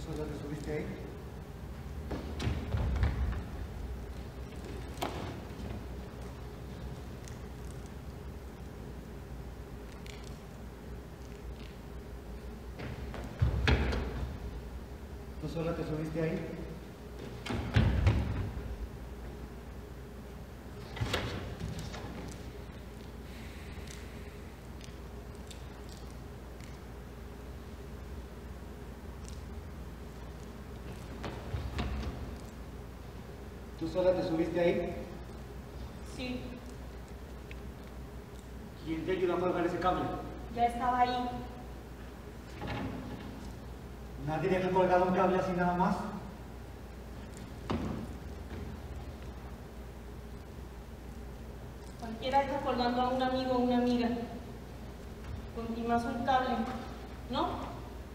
sola te subiste ahí? ¿Tú sola te subiste ahí? ¿Tú sola te subiste ahí? Sí, ¿Quién te ayudó a colgar ese cable? ya estaba ahí. ¿Nadie deja colgado un cable así nada más? Cualquiera deja colgando a un amigo o una amiga. Y más un cable, ¿no?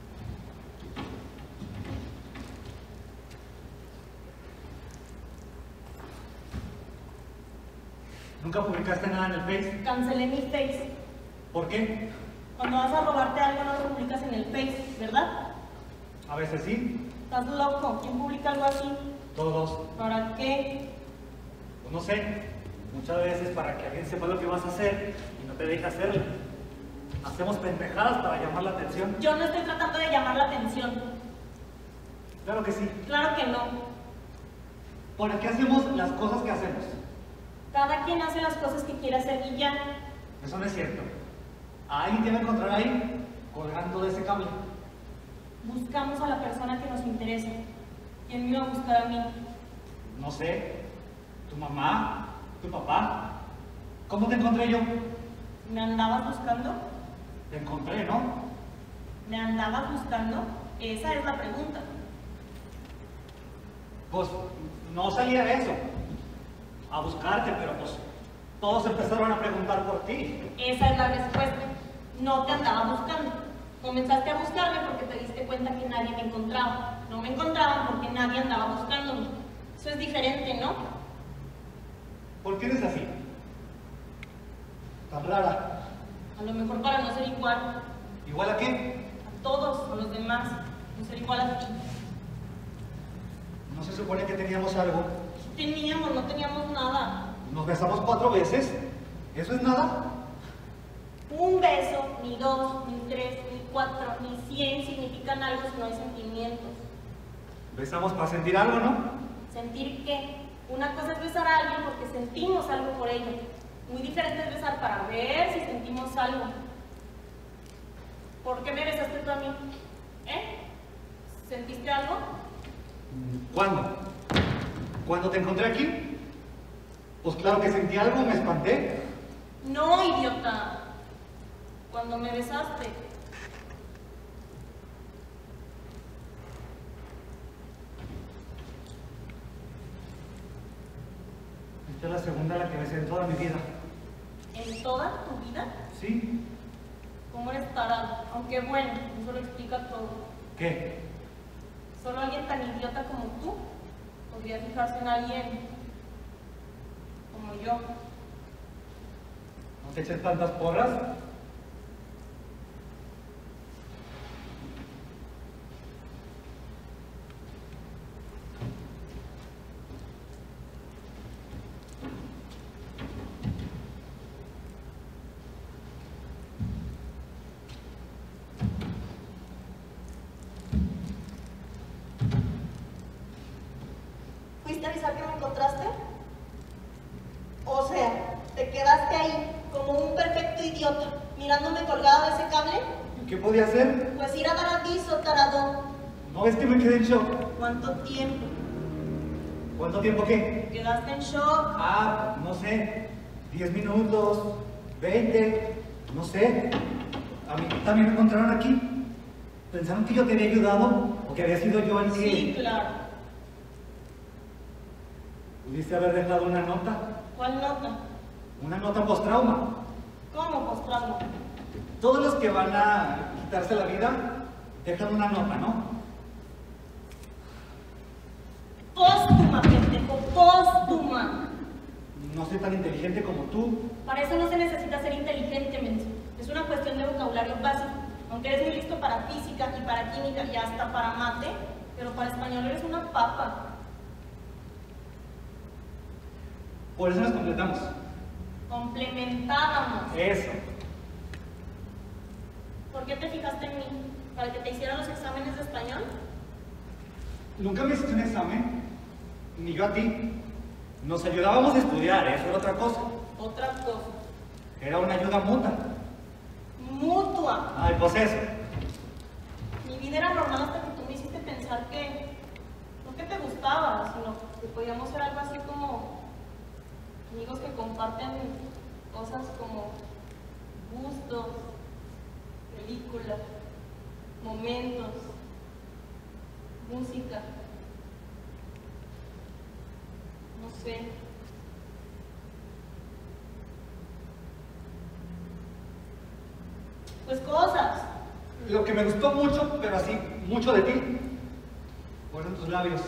¿Nunca publicaste nada en el Face? Cancelé mi Face. ¿Por qué? Cuando vas a robarte algo no lo publicas en el Face, ¿verdad? A veces sí, ¿Estás loco? ¿Quién publica algo así? todos. ¿Para qué? Pues no sé, muchas veces para que alguien sepa lo que vas a hacer y no te deje hacerlo. Hacemos pendejadas para llamar la atención. Yo no estoy tratando de llamar la atención. Claro que sí. Claro que no. ¿Por qué hacemos las cosas que hacemos? Cada quien hace las cosas que quiere hacer y ya. Eso no es cierto. Alguien te va a encontrar ahí, colgando de ese cable. Buscamos a la persona que nos interesa. ¿Quién me iba a buscar a mí? No sé, tu mamá, tu papá. ¿Cómo te encontré yo? ¿Me andabas buscando? Te encontré, ¿no? ¿Me andabas buscando? Esa es la pregunta. Pues no salía de eso. A buscarte, pero pues todos empezaron a preguntar por ti. Esa es la respuesta. No te andaba buscando. Comenzaste a buscarme porque te diste cuenta que nadie me encontraba. No me encontraban porque nadie andaba buscándome. Eso es diferente, ¿no? ¿Por qué eres así? Tan rara. A lo mejor para no ser igual ¿Igual a qué? a todos o los demás. No ser igual a ti. ¿No se supone que teníamos algo? Teníamos, no teníamos nada. Nos besamos 4 veces. ¿Eso es nada? Un beso, ni 2, ni 3, ni 4, ni 100 significan algo si no hay sentimientos. Besamos para sentir algo, ¿no? ¿Sentir qué? Una cosa es besar a alguien porque sentimos algo por ella. Muy diferente es besar para ver si sentimos algo. ¿Por qué me besaste tú a mí? ¿Eh? ¿Sentiste algo? ¿Cuándo? ¿Cuándo te encontré aquí? Pues claro que sentí algo, me espanté. No, idiota. Cuando me besaste. Esta es la segunda la que besé en toda mi vida. ¿En toda tu vida? ¿Sí? ¿Cómo eres tarado? Aunque bueno, eso lo explica todo. ¿Qué? Solo alguien tan idiota como tú podría fijarse en alguien como yo. ¿No te eches tantas porras? ¿Fuiste a avisar que me encontraste? O sea, te quedaste ahí como un perfecto idiota, mirándome colgada de ese cable. ¿Y qué podía hacer? Pues ir a dar aviso, tarado. ¿No ves que me quedé en shock? ¿Cuánto tiempo? ¿Cuánto tiempo qué? ¿Quedaste en shock? Ah, no sé, 10 minutos, 20, no sé. A mí también me encontraron aquí. ¿Pensaron que yo te había ayudado o que había sido yo el que... Sí, claro. ¿Pudiste haber dejado una nota? ¿Cuál nota? Una nota post-trauma. ¿Cómo postrarlo? Todos los que van a quitarse la vida dejan una nota, ¿no? Póstuma, pendejo, póstuma. No soy tan inteligente como tú. Para eso no se necesita ser inteligente, menso. Es una cuestión de vocabulario básico. Aunque eres muy listo para física y para química y hasta para mate, Pero para español eres una papa. Por eso nos completamos. Complementábamos. Eso. ¿Por qué te fijaste en mí? ¿Para que te hiciera los exámenes de español? Nunca me hiciste un examen, ni yo a ti. Nos ayudábamos a estudiar, eso era otra cosa. Otra cosa. Era una ayuda mutua. Mutua. Ay, pues eso. Mi vida era normal hasta que tú me hiciste pensar que no que te gustaba, sino que podíamos ser algo así como amigos que comparten cosas como gustos, películas, momentos, música, no sé. Pues cosas. Lo que me gustó mucho, pero así, mucho de ti, fueron tus labios.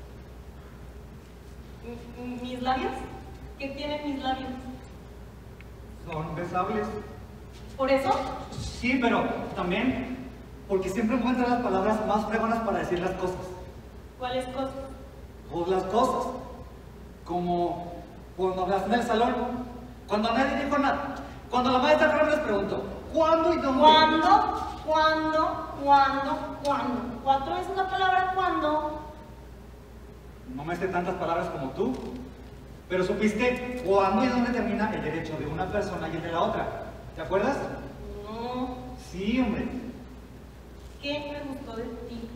¿Mis labios? ¿Qué tienen mis labios? Son besables. ¿Por eso? Sí, pero también porque siempre encuentras las palabras más fregonas para decir las cosas. ¿Cuáles cosas? Pues las cosas. Como cuando hablaste en el salón, cuando nadie dijo nada. Cuando la maestra Carmen les preguntó, ¿cuándo y dónde? ¿Cuándo? ¿Cuatro es una palabra cuándo? No me sé tantas palabras como tú, pero supiste cuándo y dónde termina el derecho de una persona y el de la otra. ¿Te acuerdas? No. Sí, hombre. ¿Qué me gustó de ti?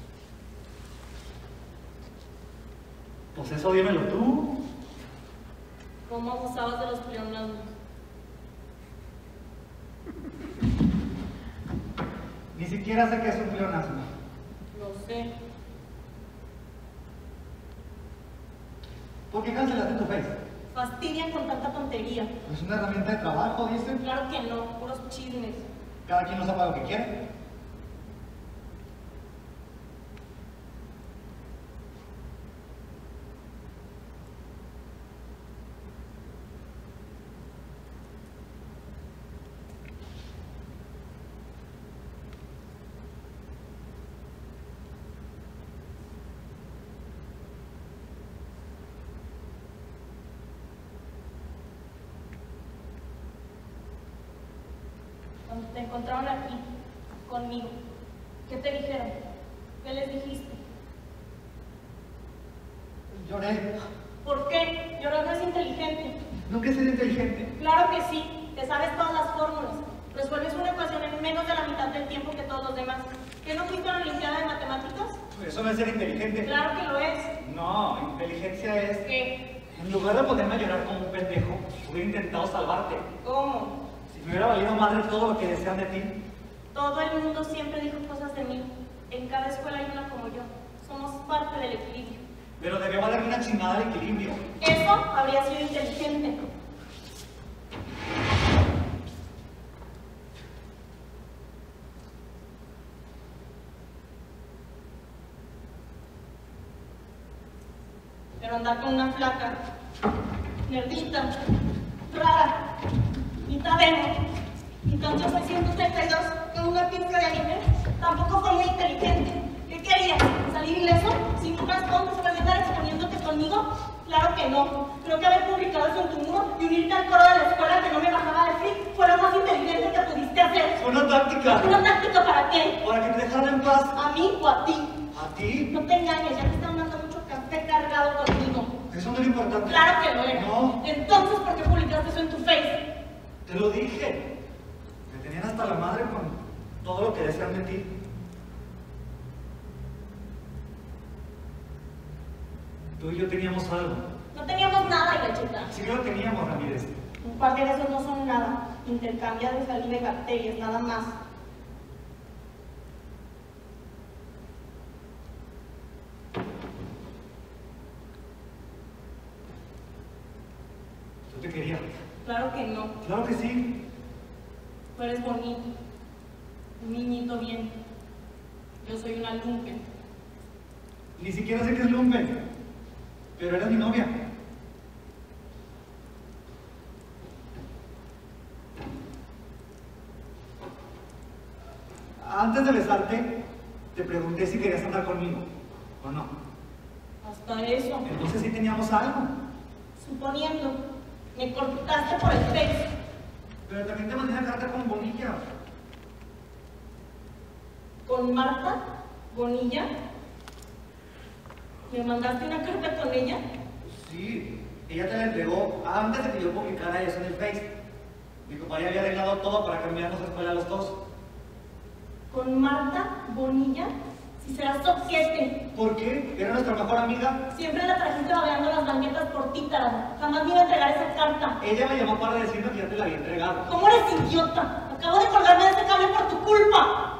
Pues eso dímelo tú. ¿Cómo abusabas de los pleonasmos? Ni siquiera sé qué es un pleonasmo. Lo sé. ¿Por qué cancelaste tu Face? Fastidian con tanta tontería. Es una herramienta de trabajo, ¿viste? Claro que no, puros chismes. Cada quien lo sabe lo que quiere. Cuando te encontraron aquí, conmigo, ¿qué te dijeron? ¿Qué les dijiste? Lloré. ¿Por qué? Llorar no es inteligente. Nunca he sido inteligente. Claro que sí, te sabes todas las fórmulas. Resuelves una ecuación en menos de la mitad del tiempo que todos los demás. ¿Qué no fuiste a la Olimpiada de Matemáticas? Eso no es ser inteligente. Claro que lo es. No, inteligencia es ¿Qué? en lugar de ponerme a llorar como un pendejo, hubiera intentado salvarte. ¿Cómo? Si me hubiera valido madre todo lo que desean de ti. Todo el mundo siempre dijo cosas de mí. En cada escuela hay una como yo. Somos parte del equilibrio. Pero debió valer una chingada el equilibrio. Eso habría sido inteligente. Pero andar con una flaca, nerdita, rara, mitad emo, y con 832 con una pizca de anime, tampoco fue muy inteligente. ¿Qué querías? ¿Salir ileso? ¿Sin unas tontas para estar exponiéndote conmigo? Claro que no. Creo que haber publicado eso en tu muro y unirte al coro de la escuela que no me bajaba de free fue lo más inteligente que pudiste hacer. Fue una táctica. ¿Una táctica para qué? Para que te dejara en paz. ¿A mí o a ti? ¿A ti? No te engañes, ya te están dando mucho café cargado conmigo. Eso no era importante. Claro que lo era. No. Entonces, ¿por qué publicaste eso en tu Face? Te lo dije. Me tenían hasta la madre con todo lo que desean de ti. Tú y yo teníamos algo. No teníamos nada, Gacheta. Sí que lo teníamos, Ramírez. Un par de besos no son nada. Intercambia de saliva y bacterias, nada más. Yo te quería. Claro que no. Claro que sí. Tú eres bonito. Un niñito bien. Yo soy una lumpen. Ni siquiera sé qué es lumpen. Pero eras mi novia. Antes de besarte, te pregunté si querías andar conmigo. Hasta eso. Entonces sí teníamos algo. Suponiendo, me cortaste por el Face. Pero también te mandé una carta con Bonilla. ¿Con Marta Bonilla? ¿Me mandaste una carta con ella? Sí, ella te la entregó antes de que yo publicara eso en el Face. Mi papá ya había arreglado todo para cambiarnos de escuela los dos. ¿Con Marta Bonilla? Si serás soquete. ¿Por qué? Era nuestra mejor amiga. Siempre la trajiste babeando las banquetas por ti, tarado. Jamás me iba a entregar esa carta. Ella me llamó para decirme que ya te la había entregado. ¿Cómo eres idiota? Acabo de colgarme de ese cable por tu culpa.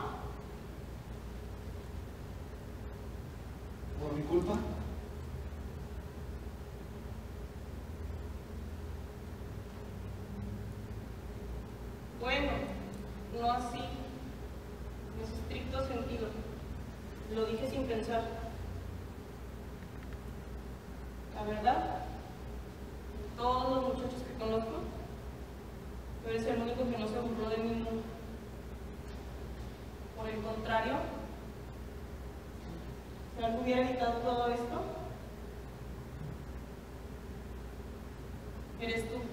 ¿Por mi culpa? Bueno, no así, en ese estricto sentido. Lo dije sin pensar. La verdad, de todos los muchachos que conozco, tú eres el único que no se burló de mí nunca. Por el contrario, si algo hubiera evitado todo esto, eres tú.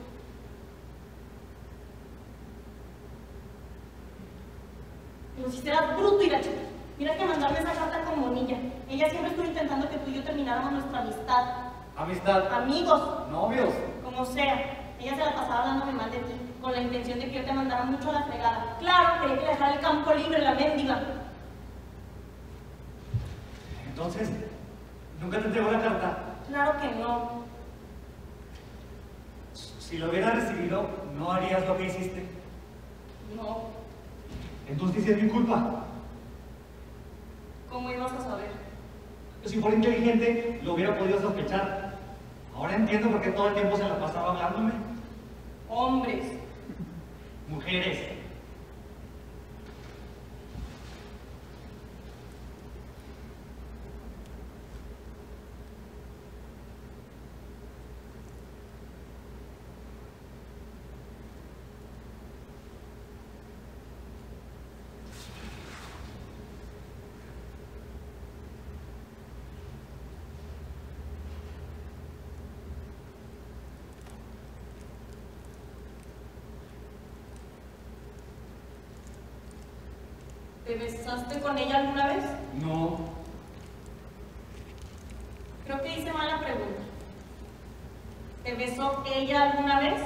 Pero si serás bruto, Irache. Mira que mandarme esa carta con Bonilla. Ella siempre estuvo intentando que tú y yo termináramos nuestra amistad. Amistad. Amigos. Novios. Como sea. Ella se la pasaba hablándome mal de ti, con la intención de que yo te mandara mucho a la fregada. Claro, quería que le dejara el campo libre, la mendiga. Entonces, ¿nunca te entregó la carta? Claro que no. Si lo hubieras recibido, ¿no harías lo que hiciste? No. Entonces sí es mi culpa. ¿Cómo ibas a saber? Si fuera inteligente, lo hubiera podido sospechar. Ahora entiendo por qué todo el tiempo se la pasaba hablándome. Hombres. Mujeres. ¿Te besaste con ella alguna vez? No. Creo que hice mal la pregunta. ¿Te besó ella alguna vez?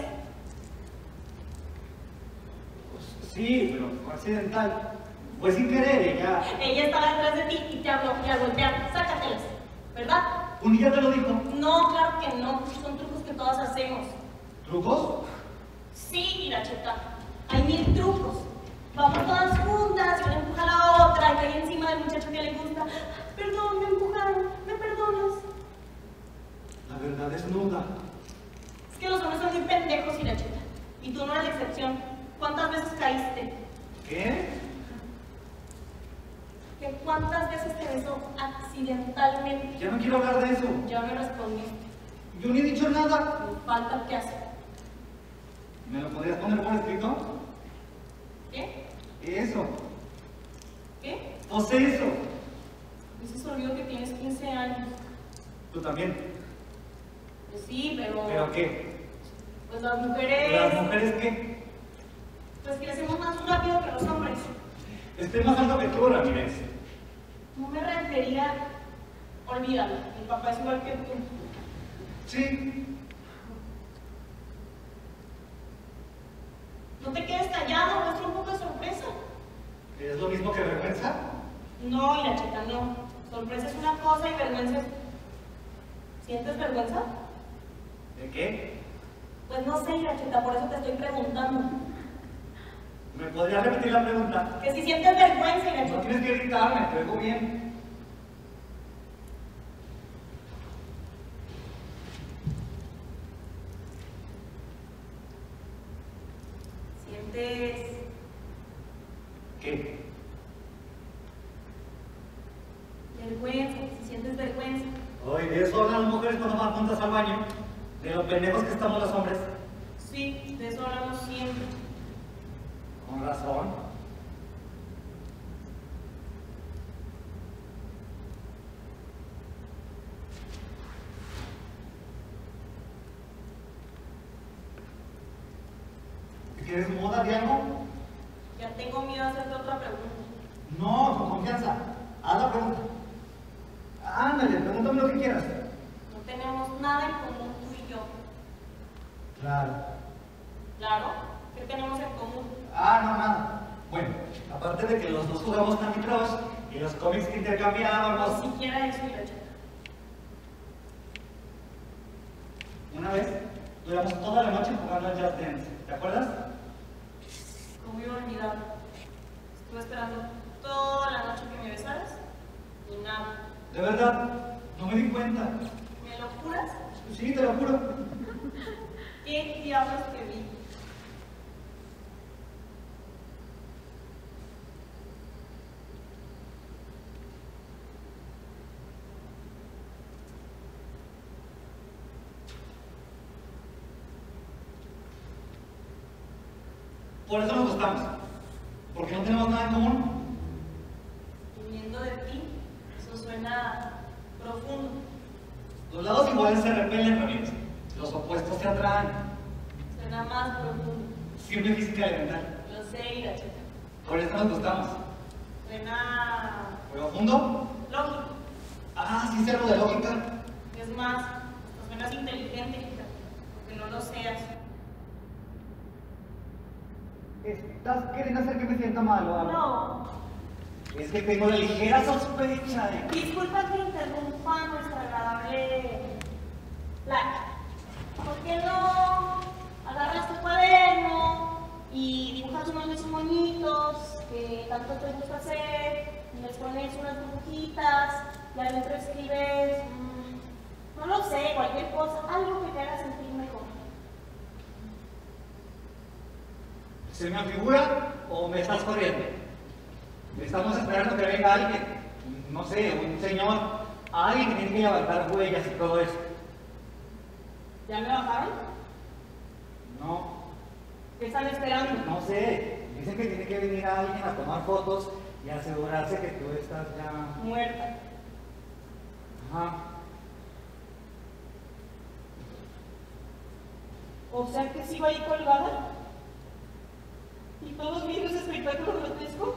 Pues, sí, pero fue accidental. Fue sin querer, ella. Ella estaba detrás de ti y te habló y al golpear, sácatelas, ¿verdad? ¿Bonilla te lo dijo? No, claro que no. Son trucos que todas hacemos. ¿Trucos? Sí, Iracheta. Hay 1000 trucos. Vamos todas juntas y una empuja a la otra y cae encima del muchacho que le gusta. Perdón, me empujaron. ¿Me perdonas? La verdad es nuda. Es que los hombres son muy pendejos, Iracheta. Y tú no eres la excepción. ¿Cuántas veces caíste? ¿Qué? ¿Que cuántas veces te besó accidentalmente? Ya no quiero hablar de eso. Ya me respondiste. Yo ni he dicho nada. Me falta que hacer. ¿Me lo podrías poner por escrito? ¿Qué? Eso. ¿Qué? Pues eso. Dices olvido que tienes 15 años. Tú también. Pues sí, pero... ¿Pero qué? Pues las mujeres... ¿Las mujeres qué? Pues crecemos más rápido que los hombres. Estoy más alto que tú, Ramírez. No me refería... Olvídalo, mi papá es igual que tú. Sí. No te quedes callado, muestra un poco de sorpresa. ¿Es lo mismo que vergüenza? No, Iracheta, no. Sorpresa es una cosa y vergüenza es... ¿Sientes vergüenza? ¿De qué? Pues no sé, Iracheta, por eso te estoy preguntando. ¿Me podrías repetir la pregunta? Que si sientes vergüenza, No Iracheta. tienes que gritarme, te oigo bien. Sientes... ¿Qué? vergüenza, si sientes vergüenza. Oye, de eso hablan las mujeres cuando van juntas al baño. De lo pendejos que estamos los hombres. Sí, de eso hablamos siempre. Con razón. ¿Quieres moda, Diego? Ya tengo miedo a hacerte otra pregunta. No, con confianza. Haz la pregunta. Ándale, pregúntame lo que quieras. No tenemos nada en común tú y yo. Claro. ¿Claro? ¿Qué tenemos en común? Ah, no, nada. Bueno, aparte de que los dos jugamos Candy Crush y los cómics que intercambiábamos. Ni siquiera eso, Irache. Una vez duramos toda la noche jugando al Just Dance. ¿Te acuerdas? ¿Cómo iba a olvidar? Estuve esperando toda la noche que me besaras y nada. De verdad, no me di cuenta. ¿Me lo juras? Sí, te lo juro. ¿Qué diablos te vi? Por eso nos gustamos. Porque no tenemos nada en común. Viniendo de ti, eso suena profundo. Los lados iguales se repelen, Ramírez. Los opuestos se atraen. Suena más profundo. Siempre física elemental. Lo sé, Irache. Por eso nos gustamos. Suena ¿Profundo? lógico. Ah, sí, es algo de lógica. Es más, hasta suenas inteligente, hija, aunque no lo seas. ¿Estás queriendo hacer que me sienta mal o algo? No. Es que tengo la ligera sospecha de que... Disculpa que interrumpa nuestra agradable plática. ¿Por qué no agarras tu cuaderno y dibujas unos de esos moñitos que tanto te gusta hacer y les pones unas burbujitas y adentro escribes, no lo sé, cualquier cosa, algo que te haga sentir mejor? ¿Se me afigura o me estás corriendo? Estamos esperando que venga alguien, no sé, un señor, alguien que tiene que levantar huellas y todo eso. ¿Ya me bajaron? No, ¿Qué están esperando? no sé. Dicen que tiene que venir alguien a tomar fotos y asegurarse que tú estás ya... Muerta. Ajá. O sea que sigo ahí colgada. ¿Y todos viendo ese espectáculo grotesco?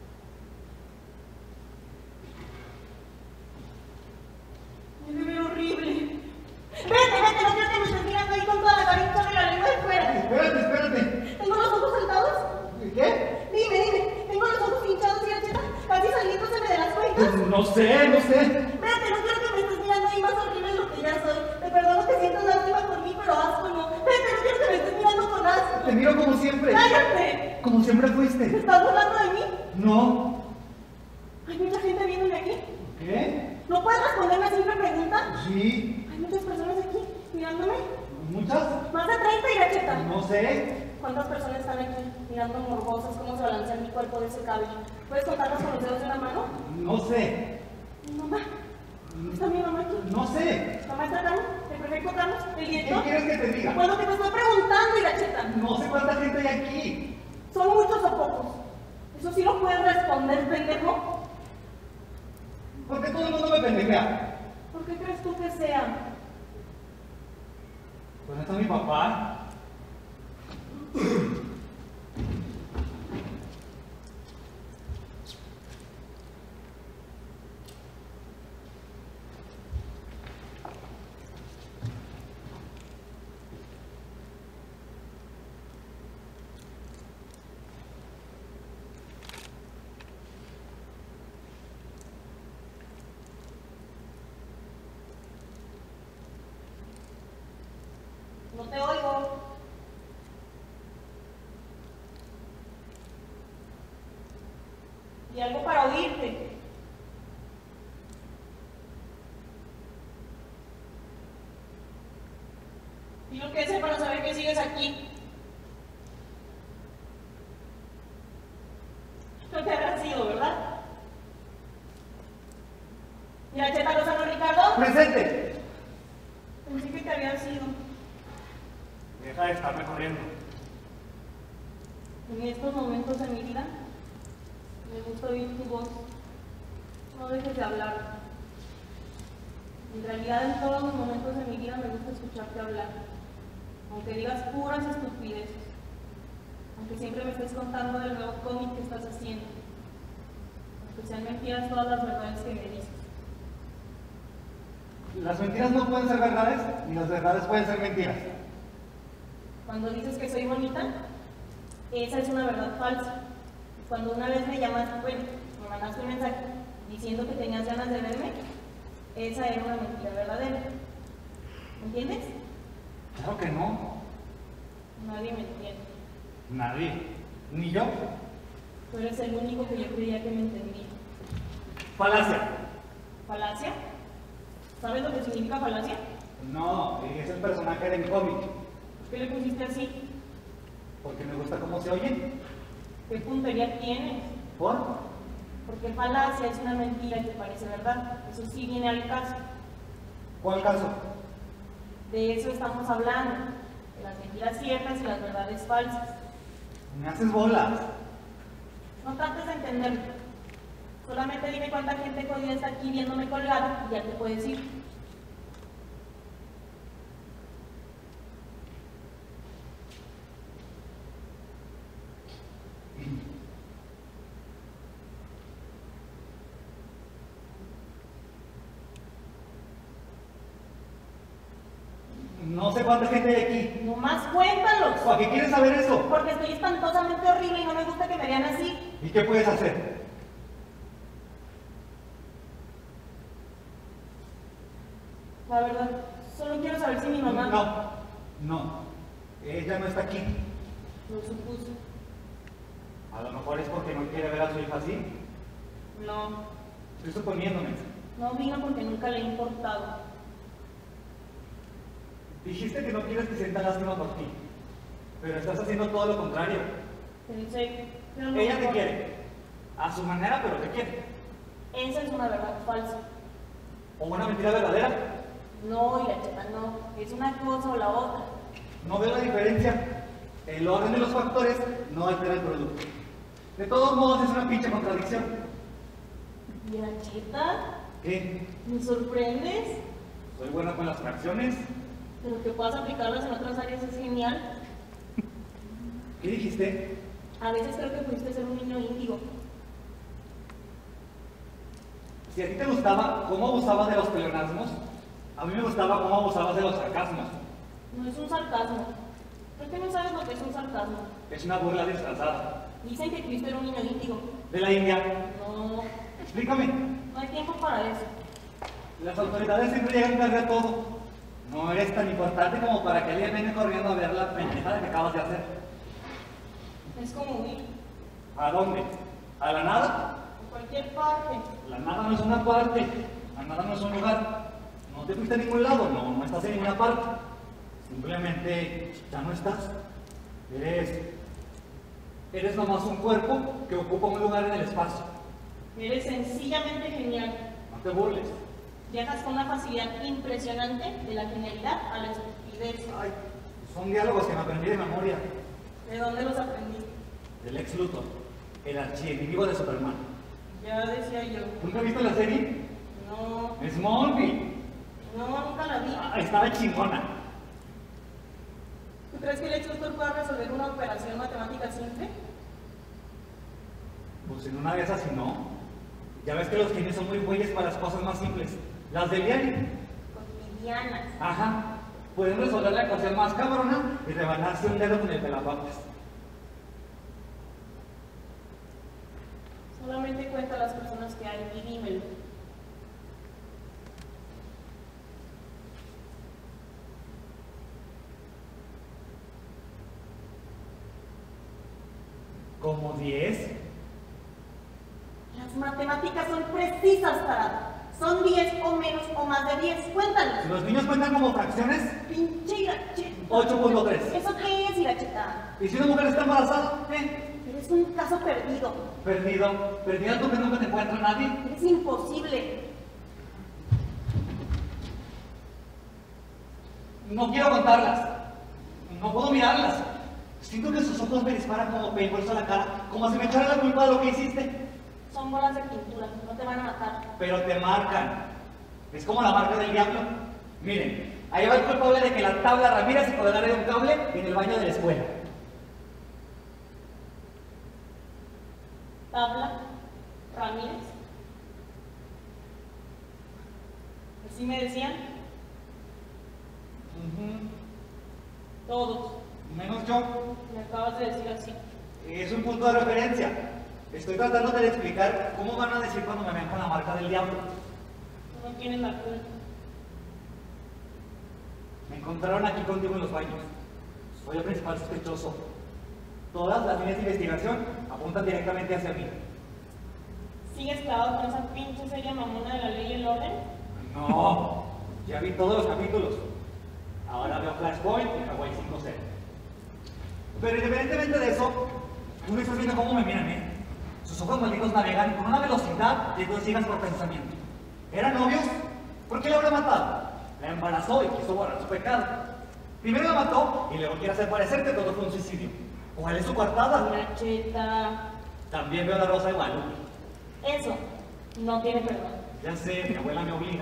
Me veo horrible. Vete, no quiero que me estés mirando ahí con toda la carita de la lengua de fuera. Espérate. ¿Tengo los ojos saltados? ¿Qué? Dime, ¿tengo los ojos hinchados y ancheta? Casi saliéndoseme de las cuencas. No sé. Vete, no quiero que me estés mirando ahí más horrible de lo que ya soy. Te perdono que sientas lástima por mí, pero asco no. Vete, no quiero que me estés mirando con asco. Te miro como siempre. ¡Cállate! Como siempre fuiste. ¿Estás burlando de mí? No. Hay mucha gente viéndome aquí. ¿Qué? ¿No puedes responderme a simple pregunta? Sí. Hay muchas personas aquí mirándome. ¿Muchas? Más de 30, Iracheta. No sé. ¿Cuántas personas están aquí mirando morbosas cómo se balancea mi cuerpo de ese cabello? ¿Puedes contarlas con los dedos de una mano? No sé. Mi mamá. ¿Está mi mamá aquí? No sé. ¿La maestra Carlos? ¿El prefecto Carlos? ¿El ¿Qué director? quieres que te diga? Bueno, que te estoy preguntando, Iracheta. No sé cuánta gente hay aquí. ¿Son muchos o pocos? Eso sí lo puedes responder, pendejo. ¿Por qué todo el mundo me pendejea? ¿Por qué crees tú que sea? Pues está mi papá. No te oigo. Y algo para oírte. Y lo que sé para saber que sigues aquí. No te habrás ido, ¿verdad? Mira, Cheta Lozano Ricardo. ¡Presente! Pensé que te habías ido. Deja de estarme corriendo. En estos momentos de mi vida, me gusta oír tu voz. No dejes de hablar. En realidad, en todos los momentos de mi vida me gusta escucharte hablar. Aunque digas puras estupideces. Aunque siempre me estés contando del nuevo cómic que estás haciendo. Aunque sean mentiras todas las verdades que me dices. Las mentiras no pueden ser verdades, ni las verdades pueden ser mentiras. Cuando dices que soy bonita, esa es una verdad falsa. Cuando una vez me llamaste, bueno, me mandaste un mensaje diciendo que tenías ganas de verme, esa era una mentira verdadera. ¿Me entiendes? Claro que no. Nadie me entiende. Nadie. Ni yo. Tú eres el único que yo creía que me entendía. Falacia. ¿Falacia? ¿Sabes lo que significa falacia? No, es el personaje del cómic. ¿Por qué le pusiste así? Porque me gusta cómo se oye. ¿Qué puntería tienes? ¿Por? Porque falacia es una mentira que parece verdad. Eso sí viene al caso. ¿Cuál caso? De eso estamos hablando. De las mentiras ciertas y las verdades falsas. Me haces bolas. No trates de entenderlo. Solamente dime cuánta gente jodida está aquí viéndome colgada y ya te puedes ir. No sé cuánta gente hay aquí. No más cuéntalos. ¿Para qué quieres saber eso? Porque estoy espantosamente horrible y no me gusta que me vean así. ¿Y qué puedes hacer? La verdad, solo quiero saber si mi mamá... No. Ella no está aquí. Lo supuse. A lo mejor es porque no quiere ver a su hija así. No. Estoy suponiéndome. No vino porque nunca le he importado. Dijiste que no quieres que sienta lástima por ti. Pero estás haciendo todo lo contrario. Pensé, pero no Ella me te importa. quiere. A su manera, pero te quiere. Esa es una verdad falsa. ¿O una mentira verdadera? No, Iracheta, no. Es una cosa o la otra. No veo la diferencia. El orden de los factores no altera el producto. De todos modos, es una pinche contradicción. Iracheta, ¿Qué? ¿me sorprendes? ¿Soy bueno con las fracciones? Pero que puedas aplicarlas en otras áreas es genial. ¿Qué dijiste? A veces creo que pudiste ser un niño índigo. Si a ti te gustaba cómo abusabas de los pleonasmos, a mí me gustaba cómo abusabas de los sarcasmos. No es un sarcasmo. ¿Por qué no sabes lo que es un sarcasmo? Es una burla disfrazada. Dicen que Cristo era un niño índigo. ¿De la India? No, Explícame. no hay tiempo para eso. Las autoridades siempre llegan tarde a todo. No eres tan importante como para que alguien venga corriendo a ver la pendejada que acabas de hacer. Es como huir. ¿A dónde? ¿A la nada? A cualquier parte. La nada no es una parte. La nada no es un lugar. No te fuiste a ningún lado. No estás en ninguna parte. Simplemente ya no estás. Eres nomás un cuerpo que ocupa un lugar en el espacio. Eres sencillamente genial. No te burles. Viajas con una facilidad impresionante de la genialidad a la estupidez. Ay, son diálogos que me aprendí de memoria. ¿De dónde los aprendiste? Del Lex Luthor, el archienemigo de Superman. Ya decía yo. ¿Nunca viste la serie? No, Smallville. no, nunca la vi. Estaba chingona. ¿Tú crees que el Lex Luthor pueda resolver una operación matemática simple? Pues en una de esas sí no. Ya ves que los genios son muy bueyes para las cosas más simples. Las del diario. Cotidianas. Ajá. Pueden resolver la ecuación más cabrona y rebanarse un dedo con el pelapapas. Solamente cuenta las personas que hay y dímelo. ¿Como 10? Las matemáticas son precisas, tarado. Son 10 o menos o más de 10. Cuéntanos. Si los niños cuentan como fracciones, Pinche Iracheta. 8.3. ¿Eso qué es, Iracheta? ¿Y si una mujer está embarazada? Eres un caso perdido. Perdido. Perdido tú que nunca te encuentra nadie. Es imposible. No quiero contarlas. No puedo mirarlas. Siento que sus ojos me disparan como paintballs a la cara, como si me echara la culpa de lo que hiciste. Son bolas de pintura, no te van a matar. Pero te marcan. Es como la marca del diablo. Miren, ahí va el culpable de que la tabla Ramírez se colgara de un cable en el baño de la escuela. Tabla, Ramírez. ¿Así me decían? Todos. Menos yo. Me acabas de decir así. Es un punto de referencia. Estoy tratando de explicar cómo van a decir cuando me vean con la marca del diablo. No tienes la culpa. Me encontraron aquí contigo en los baños. Soy el principal sospechoso. Todas las líneas de investigación apuntan directamente hacia mí. ¿Sigues clavado con esa pinche serie mamona de la ley y el orden? No, ya vi todos los capítulos. Ahora veo Flashpoint y Hawaii 5-0. Pero independientemente de eso, tú no estás viendo cómo me miran, ¿eh? Sus ojos malditos navegan con una velocidad de 2 gigas por pensamiento. ¿Eran novios? ¿Por qué la habrá matado? La embarazó y quiso borrar su pecado. Primero la mató y luego quiere hacer parecer que todo fue un suicidio. ¿Cuál es su coartada? Mira, cheta. También veo la Rosa de Guadalupe. Eso no tiene perdón. Ya sé, mi abuela me obliga.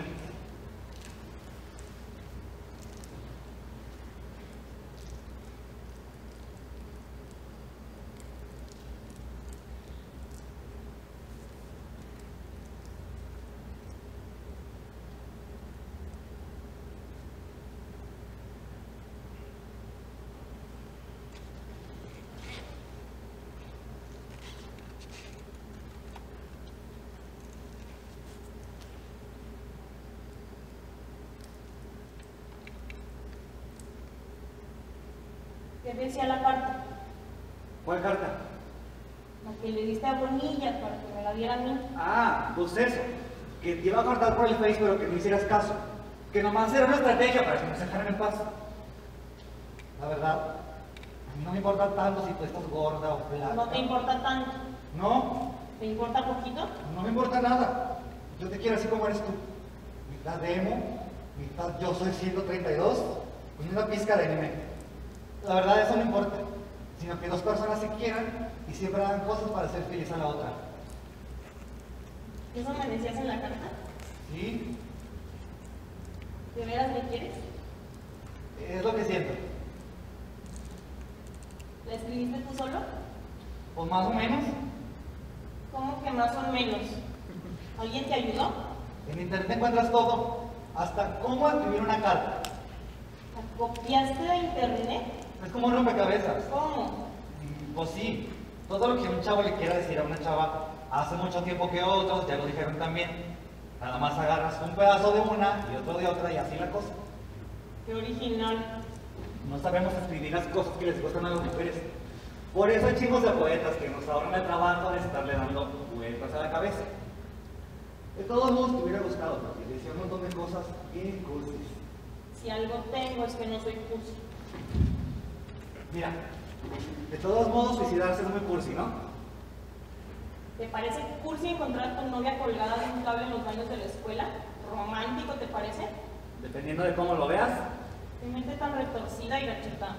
¿Qué decía la carta? ¿Cuál carta? La que le diste a Bonilla para que me la diera a mí. Ah, pues eso. Que te iba a cortar por el Face, pero que no hicieras caso. Que nomás era una estrategia para que nos dejaran en paz. La verdad, a mí no me importa tanto si tú estás gorda o flaca. ¿No te importa tanto? No, ¿Te importa poquito? no me importa nada. Yo te quiero así como eres tú. Mitad demo, mitad yo soy 132 y una pizca de anime. La verdad eso no importa, sino que 2 personas se quieran y siempre hagan cosas para hacer feliz a la otra. ¿Eso me decías en la carta? ¿Sí? ¿De veras me quieres? Es lo que siento. ¿La escribiste tú solo? Pues más o menos. ¿Cómo que más o menos? ¿Alguien te ayudó? En internet encuentras todo, hasta cómo escribir una carta. ¿La copiaste de internet? Es como un rompecabezas. ¿Cómo? Pues sí, todo lo que un chavo le quiera decir a una chava hace mucho tiempo que otros, ya lo dijeron también. Nada más agarras un pedazo de una y otro de otra y así la cosa. Qué original. No sabemos escribir las cosas que les gustan a las mujeres. Por eso hay chingos de poetas que nos ahorran el trabajo de estarle dando vueltas a la cabeza. De todos modos te hubiera gustado, porque decía un montón de cosas bien cursis. Si algo tengo es que no soy cursi. Mira, de todos modos suicidarse es muy cursi, ¿no? ¿Te parece cursi encontrar a tu novia colgada de un cable en los baños de la escuela? ¿Romántico te parece? Dependiendo de cómo lo veas, Qué mente tan retorcida y gacheta.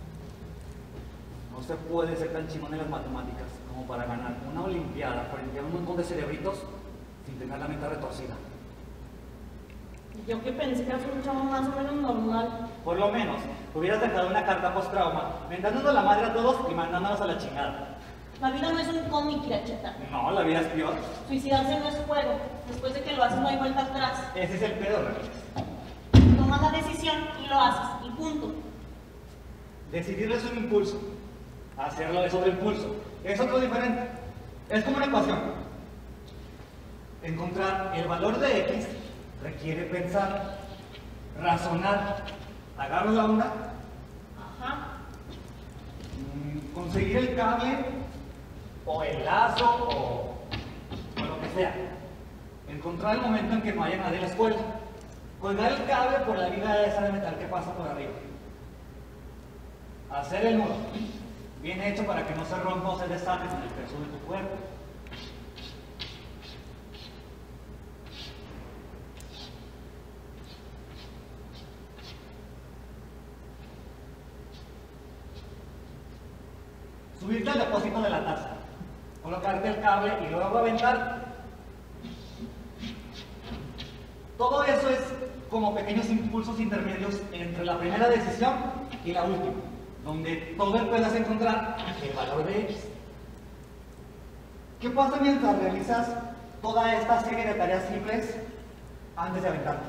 no se puede ser tan chingón en las matemáticas como para ganar una olimpiada frente a un montón de cerebritos sin tener la mente retorcida. Yo que pensé que eras un chavo más o menos normal. Por lo menos, hubieras dejado una carta post-trauma, mentándonos la madre a todos y mandándonos a la chingada. La vida no es un cómic, Iracheta. No, la vida es peor. Suicidarse no es juego. Después de que lo haces no hay vuelta atrás. Ese es el pedo, Ramírez. Tomas la decisión y lo haces. Y punto. Decidirlo es un impulso. Hacerlo es otro impulso. Es otro diferente. Es como una ecuación. Encontrar el valor de X requiere pensar, razonar, agarrar la onda, Ajá. conseguir el cable o el lazo o lo que sea. Encontrar el momento en que no haya nadie en la escuela. Colgar el cable por la viga esa de metal que pasa por arriba. Hacer el nudo. Bien hecho para que no se rompa o se desate con el peso de tu cuerpo. Subirte al depósito de la taza, colocarte el cable y luego aventar. Todo eso es como pequeños impulsos intermedios entre la primera decisión y la última, donde todo el puedes encontrar el valor de X. ¿Qué pasa mientras realizas toda esta serie de tareas simples antes de aventarte?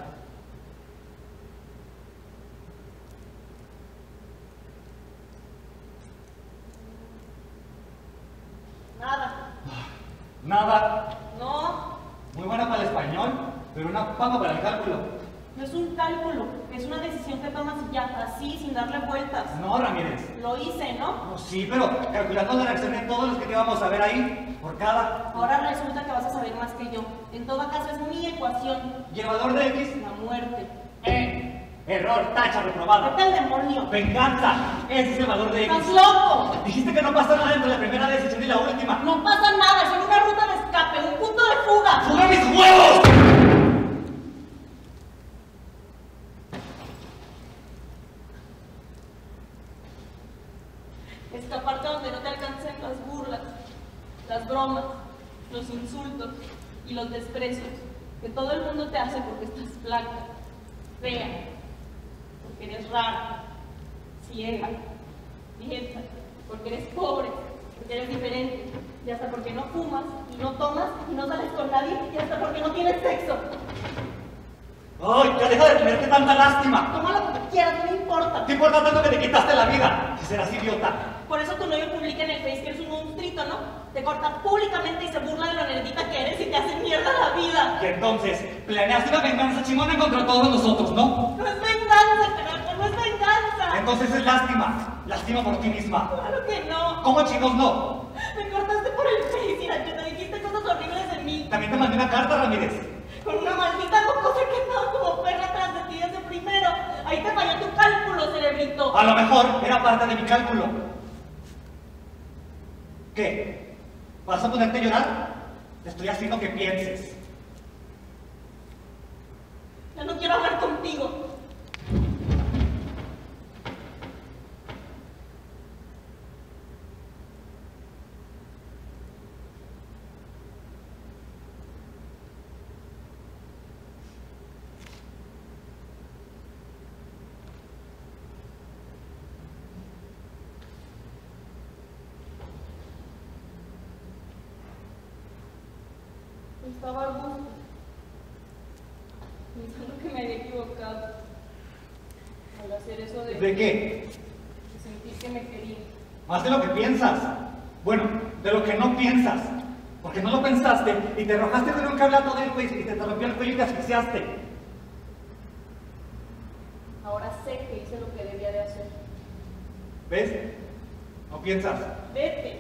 Nada. Nada. No. Muy buena para el español, pero una papa para el cálculo. No es un cálculo, es una decisión que tomas y ya, así, sin darle vueltas. No, Ramírez. Lo hice, ¿no? No, sí, pero calculando la reacción de todos los que te íbamos a ver ahí, por cada... Ahora resulta que vas a saber más que yo. En todo caso es mi ecuación. ¿Y el valor de X? La muerte. Error, tacha, reprobado. ¡Vete al demonio! Venganza, ese es el valor de X. ¡Estás loco! Dijiste que no pasa nada entre la primera decisión y la última. No pasa nada, es solo una ruta de escape, un punto de fuga. ¡Fuga mis huevos! Escaparte donde no te alcancen las burlas, las bromas, los insultos y los desprecios que todo el mundo te hace porque estás flaca, fea, porque eres rara, ciega, dieta, porque eres pobre, porque eres diferente, y hasta porque no fumas, y no tomas, y no sales con nadie, y hasta porque no tienes sexo. ¡Ay, ya deja de tenerte tanta lástima! Toma lo que quieras, no me importa. ¿Te importa tanto que te quitaste la vida? Si serás idiota. Por eso tu novio publica en el Face que eres un monstruito, ¿no? Te corta públicamente y se burla de lo nerdita que eres y te hace mierda la vida. Y entonces, planeaste una venganza chingona contra todos nosotros, ¿no? No es venganza, Gerardo, no es venganza. Entonces es lástima. Lástima por ti misma. Claro que no. ¿Cómo chicos no? Me cortaste por el Face y te dijiste cosas horribles de mí. También te mandé una carta, Ramírez. Con una maldita mocosa que estaba como perra atrás de ti desde primero. Ahí te falló tu cálculo, cerebrito. A lo mejor era parte de mi cálculo. ¿Qué? ¿Vas a ponerte a llorar? Te estoy haciendo que pienses. Ya no quiero hablar contigo. Estaba a gusto, pensando que me había equivocado al hacer eso ¿De qué? de sentir que me quería. Más de lo que piensas. Bueno, de lo que no piensas. Porque no lo pensaste y te arrojaste con un cable a todo el Face y te rompió el cuello y te asfixiaste. Ahora sé que hice lo que debía de hacer. ¿Ves? No piensas. Vete.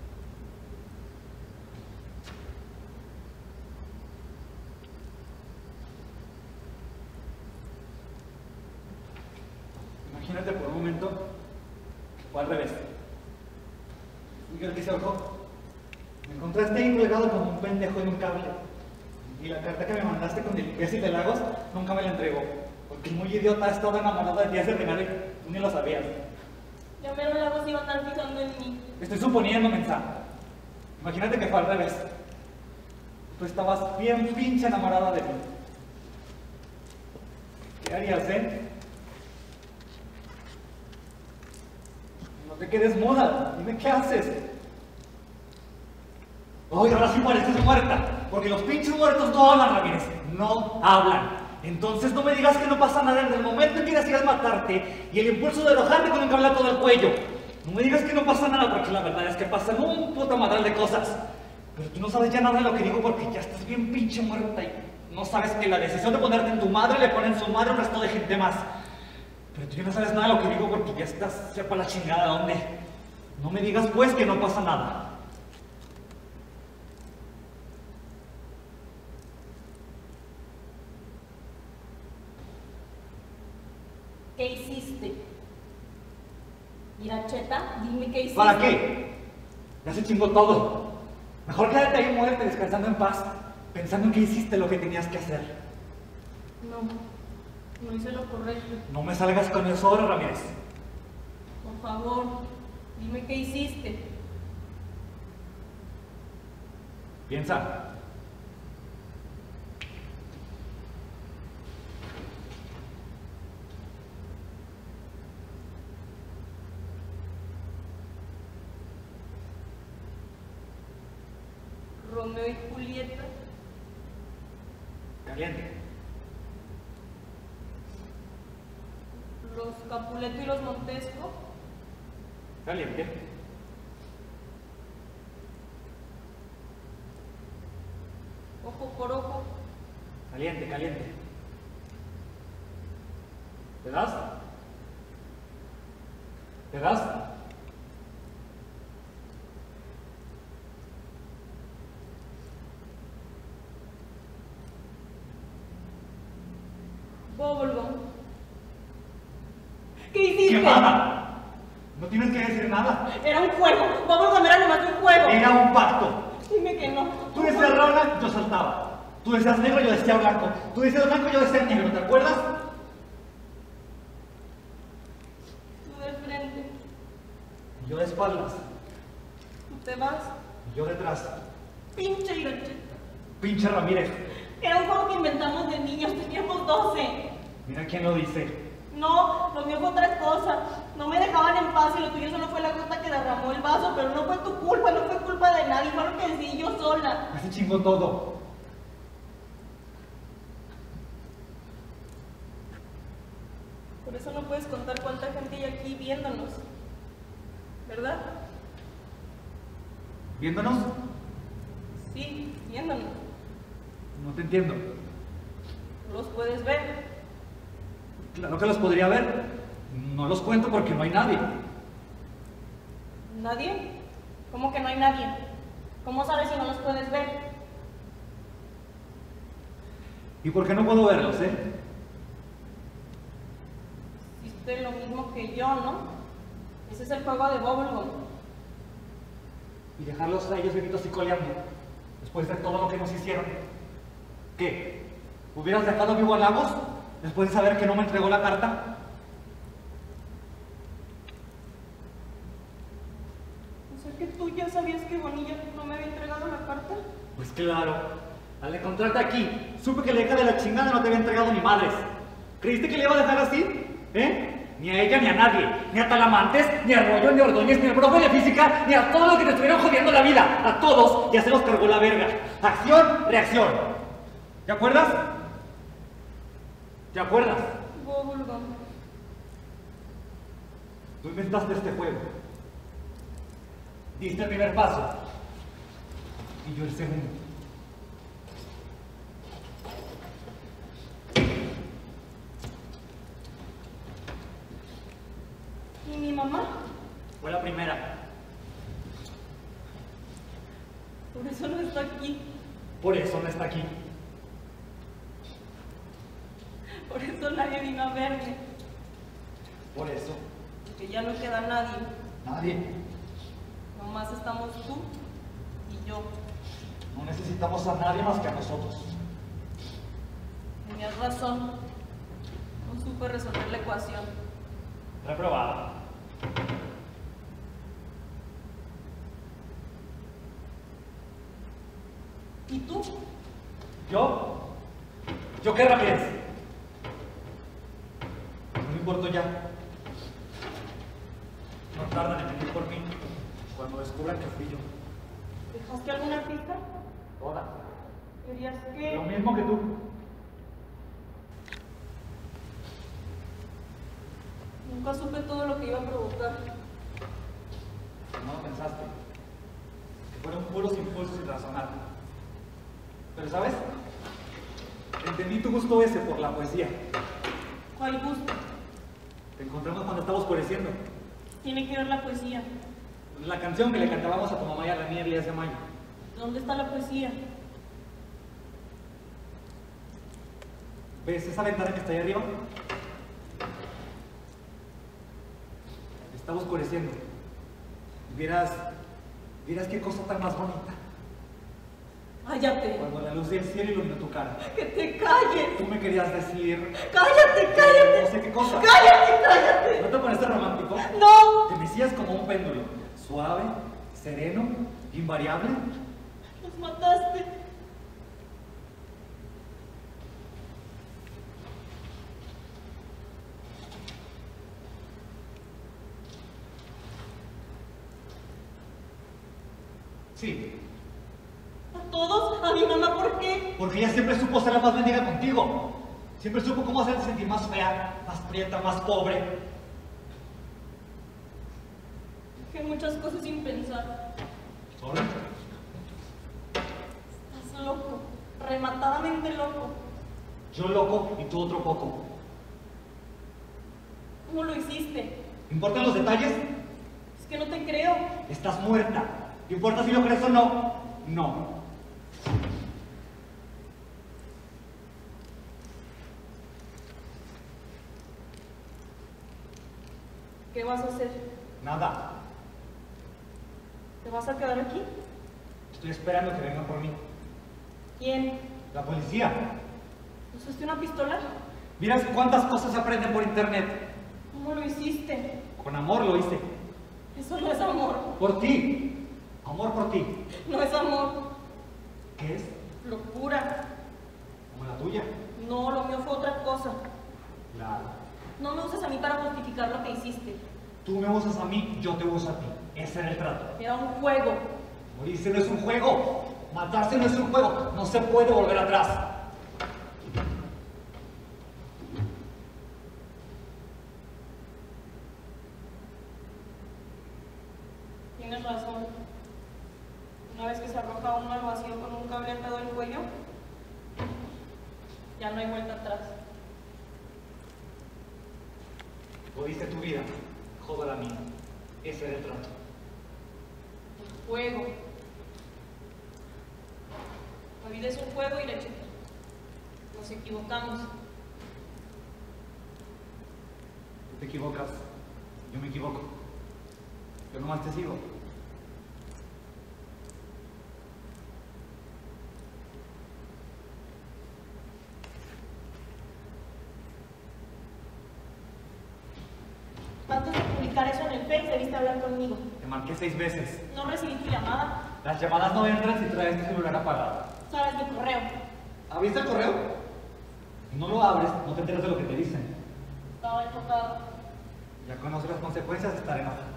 Imagínate por un momento que fue al revés. ¿Y qué se ahorcó? Me encontraste ahí colgado como un pendejo en un cable. Y la carta que me mandaste con el imbécil de Lagos nunca me la entregó. Porque el muy idiota ha estado enamorado de ti hace regalo y tú ni lo sabías. Ya mero Lagos iba a andar fijando en mí. Estoy suponiendo, mensaje. Imagínate que fue al revés. Tú estabas bien pinche enamorada de mí. ¿Qué harías, No te quedes muda. Dime qué haces. Oye, ahora sí pareces muerta. Porque los pinches muertos no hablan, Ramírez. No hablan. Entonces no me digas que no pasa nada en el momento en que decidas matarte y el impulso de arrojarte con un cable a todo el cuello. No me digas que no pasa nada, porque la verdad es que pasan un puta madral de cosas. Pero tú no sabes ya nada de lo que digo porque ya estás bien pinche muerta y no sabes que la decisión de ponerte en tu madre le pone en su madre un resto de gente más. Pero tú ya no sabes nada de lo que digo porque ya estás sepa la chingada dónde. No me digas pues que no pasa nada. ¿Qué hiciste? Iracheta, dime qué hiciste. ¿Para qué? Ya se chingó todo. Mejor quédate ahí muerta descansando en paz, pensando en que hiciste lo que tenías que hacer. No hice lo correcto. No me salgas con eso ahora, Ramírez. Por favor, dime qué hiciste. Piensa. Romeo y Julieta. Caliente. Los Capuleto y los Montesco. Caliente. Ojo por ojo. Caliente, caliente. ¿Te das? ¿Te das? Bubblegum. ¿Qué hiciste? ¡Quemada! No tienes que decir nada. Era un juego. Bubblegum era nomás un juego. Era un pacto. Dime que no. Tú decías roja, yo saltaba. Tú decías negro, yo decía blanco. Tú decías blanco, yo decía negro. ¿Te acuerdas? Tú de frente. Y yo de espaldas. Tú te vas. Y yo detrás. Pinche Irocheta. Pinche Ramírez. Era un juego que inventamos de niños. Teníamos 12. Mira quién lo dice. No, lo mío fue otra cosa. No me dejaban en paz y lo tuyo solo fue la gota que derramó el vaso, pero no fue tu culpa, no fue culpa de nadie, fue lo que decidí yo sola. Así chingó todo. Por eso no puedes contar cuánta gente hay aquí viéndonos, ¿verdad? ¿Viéndonos? Sí, viéndonos. No te entiendo. Los puedes ver. Claro que los podría ver. No los cuento porque no hay nadie. ¿Nadie? ¿Cómo que no hay nadie? ¿Cómo sabes si no los puedes ver? ¿Y por qué no puedo verlos, Hiciste lo mismo que yo, ¿no? Ese es el juego de Bubblegum. Y dejarlos a ellos benitos y coleando. Después de todo lo que nos hicieron. ¿Qué? ¿Hubieras dejado vivo a Lagos? Después de saber que no me entregó la carta. O sea que tú ya sabías que Bonilla no me había entregado la carta. Pues claro. Al encontrarte aquí, supe que la hija de la chingada no te había entregado ni madres. ¿Creíste que le iba a dejar así? Ni a ella ni a nadie. Ni a Talamantes, ni a Arroyo, ni a Ordóñez, ni al profe de física, ni a todos los que te estuvieron jodiendo la vida. A todos ya se los cargó la verga. Acción, reacción. ¿Te acuerdas? ¿Te acuerdas? Bubblegum. Tú inventaste este juego. Diste el primer paso. Y yo el segundo. ¿Y mi mamá? Fue la primera. Por eso no está aquí. Por eso no está aquí. Por eso nadie vino a verme. Por eso. Porque ya no queda nadie. Nadie. Nomás estamos tú y yo. No necesitamos a nadie más que a nosotros. Tenías razón. No supe resolver la ecuación. Reprobada. ¿Y tú? ¿Yo? ¿Yo qué Ramírez? No me importo ya. No tardan en venir por mí cuando descubran que fui yo. ¿Dejaste alguna pista? Toda. ¿Querías Lo que...? mismo que tú. Nunca supe todo lo que iba a provocar. No lo pensaste. Que fueron puros impulsos sin razonar. Pero ¿sabes? Entendí tu gusto ese por la poesía. ¿Cuál gusto? Te encontramos cuando estaba oscureciendo. Tiene que ver la poesía. La canción que le cantábamos a tu mamá y a la mía el 10 de mayo. ¿Dónde está la poesía? ¿Ves esa ventana que está ahí arriba? Estaba oscureciendo. Vieras qué cosa tan más bonita. ¡Cállate! Cuando la luz del cielo iluminó tu cara. ¡Que te calles! Tú me querías decir... ¡Cállate, cállate! No sé qué cosa. ¡Cállate, cállate! ¿No te parece romántico? ¡No! Te mecías como un péndulo. Suave, sereno, invariable. ¡Los mataste! Sí. ¿A todos, a mi mamá, ¿por qué? Porque ella siempre supo ser la más bendiga contigo. Siempre supo cómo hacerte sentir más fea, más prieta, más pobre. Dejé muchas cosas sin pensar. ¿Sorry? Estás loco, rematadamente loco. Yo loco y tú otro poco. ¿Cómo lo hiciste? ¿Importan los detalles? Es que no te creo. Estás muerta. ¿Importa si lo crees o no? No. ¿Qué vas a hacer? Nada. ¿Te vas a quedar aquí? Estoy esperando que vengan por mí. ¿Quién? La policía. ¿Usaste una pistola? Miras cuántas cosas se aprenden por internet. ¿Cómo lo hiciste? Con amor lo hice. Eso no es amor. Por ti. Amor por ti. No es amor. ¿Qué es? Locura. Como la tuya. No, lo mío fue otra cosa. Claro. No me uses a mí para justificar lo que hiciste. Tú me usas a mí, yo te uso a ti. Ese era el trato. Era un juego. Morirse no es un juego. Matarse no es un juego. No se puede volver atrás. Tienes razón. Una vez que se arroja uno al vacío con un cable atado al cuello, ya no hay vuelta atrás. Jodiste tu vida. Joda la mía. Ese era el trato. El juego. La vida es un juego y leche. Nos equivocamos. Tú te equivocas. Yo me equivoco. Yo nomás te sigo. Antes de publicar eso en el Face, debiste hablar conmigo. Te marqué 6 veces. No recibí tu llamada. Las llamadas no entran si traes tu celular apagado. Sabes mi correo. ¿Abriste el correo? Si no lo abres, no te enteras de lo que te dicen. Estaba enfocado. Ya conoces las consecuencias de estar enojado.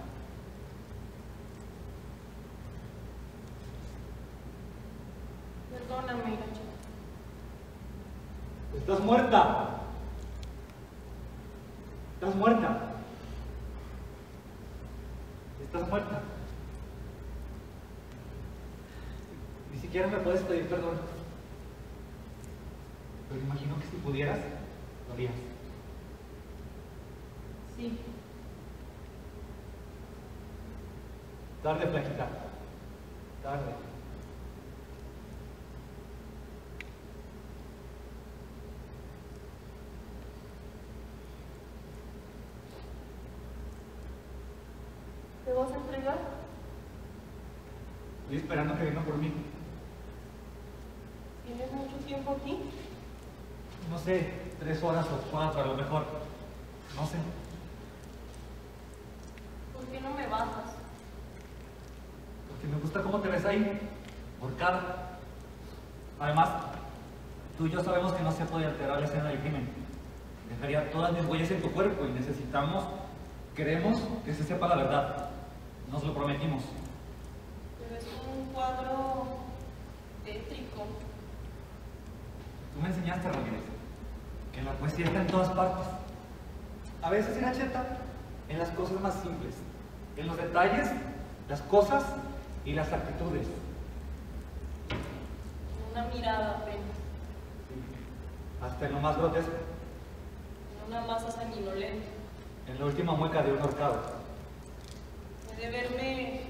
Perdóname, Irache. Estás muerta. Estás muerta. Estás muerta. Ni siquiera me puedes pedir perdón. Pero imagino que si pudieras, lo harías. Sí. Tarde, flaquita. Tarde. ¿Te vas a entregar? Estoy esperando que venga por mí. ¿Tienes mucho tiempo aquí? No sé, 3 horas o 4 a lo mejor. No sé. ¿Por qué no me bajas? Porque me gusta cómo te ves ahí. Horcada. Además, tú y yo sabemos que no se puede alterar la escena del crimen. Dejaría todas mis huellas en tu cuerpo y queremos que se sepa la verdad. Nos lo prometimos. Te ves como un cuadro tétrico. Tú me enseñaste, Ramírez, que la poesía está en todas partes. A veces era cheta en las cosas más simples, en los detalles, las cosas y las actitudes. Una mirada apenas. Hasta en lo más grotesco, Una masa sanguinolenta. en la última mueca de un ahorcado. Puede verme